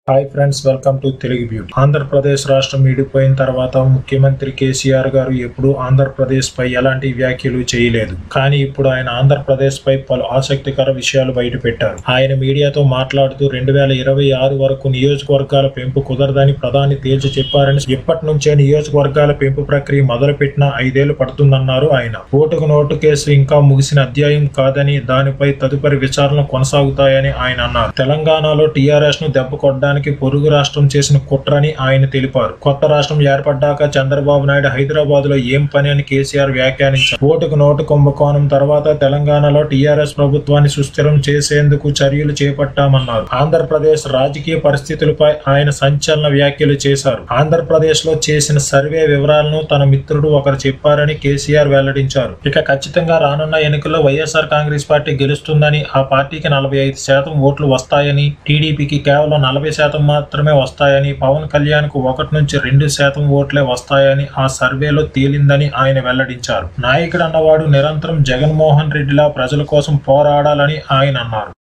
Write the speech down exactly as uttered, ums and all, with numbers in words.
Hi friends, welcome to Telugu beauty. Andhra Pradesh రాష్ట్రం విడిపోయిన తర్వాత ముఖ్యమంత్రి కేసీఆర్ గారు ఎప్పుడూ ఆంధ్రప్రదేశ్ పై ఎలాంటి వ్యాఖ్యలు చేయలేదు. కానీ ఇప్పుడు ఆయన ఆంధ్రప్రదేశ్ పై పలు ఆసక్తికర విషయాలు బయటపెట్టారు. ఆయన మీడియాతో మాట్లాడుతూ రెండు వేల ఇరవై ఆరు వరకు నియోజకవర్గాల పెంపు కుదరదని ప్రధాని తేల్చి చెప్పారని, ఇప్పటి నుంచే నియోజకవర్గాల పెంపు ప్రక్రియ మొదలుపెట్టిన ఐదేళ్లు పడుతుందన్నారు ఆయన. ఓటుకు నోటు కేసు ఇంకా ముగిసిన అధ్యాయం కాదని, దానిపై తదుపరి విచారణలు కొనసాగుతాయని ఆయన అన్నారు. తెలంగాణలో టీఆర్ఎస్ ను దెబ్బ కొట్టడానికి పొరుగు రాష్ట్రం చేసిన కుట్రని ఆయన తెలిపారు. కొత్త రాష్ట్రం ఏర్పడ్డాక చంద్రబాబు నాయుడు హైదరాబాద్ లో ఏం పని అని కేసీఆర్ వ్యాఖ్యానించారు. ఓటుకు నోటు కుంభకోణం తర్వాత తెలంగాణలో టీఆర్ఎస్ ప్రభుత్వాన్ని సుస్థిరం చేసేందుకు చర్యలు చేపట్టామన్నారు. ఆంధ్రప్రదేశ్ రాజకీయ పరిస్థితులపై ఆయన సంచలన వ్యాఖ్యలు చేశారు. ఆంధ్రప్రదేశ్ లో చేసిన సర్వే వివరాలను తన మిత్రుడు ఒకరు చెప్పారని కేసీఆర్ వెల్లడించారు. ఇక ఖచ్చితంగా రానున్న ఎన్నికల్లో వైఎస్ఆర్ కాంగ్రెస్ పార్టీ గెలుస్తుందని, ఆ పార్టీకి నలభై ఐదు శాతం ఓట్లు వస్తాయని, టీడీపీకి కేవలం నలభై శాతం మాత్రమే వస్తాయని, పవన్ కళ్యాణ్ కు ఒకటి నుంచి రెండు శాతం ఓట్లే వస్తాయని ఆ సర్వేలో తేలిందని ఆయన వెల్లడించారు. నాయకుడు అన్నవాడు నిరంతరం జగన్మోహన్ రెడ్డిలా ప్రజల కోసం పోరాడాలని ఆయన అన్నారు.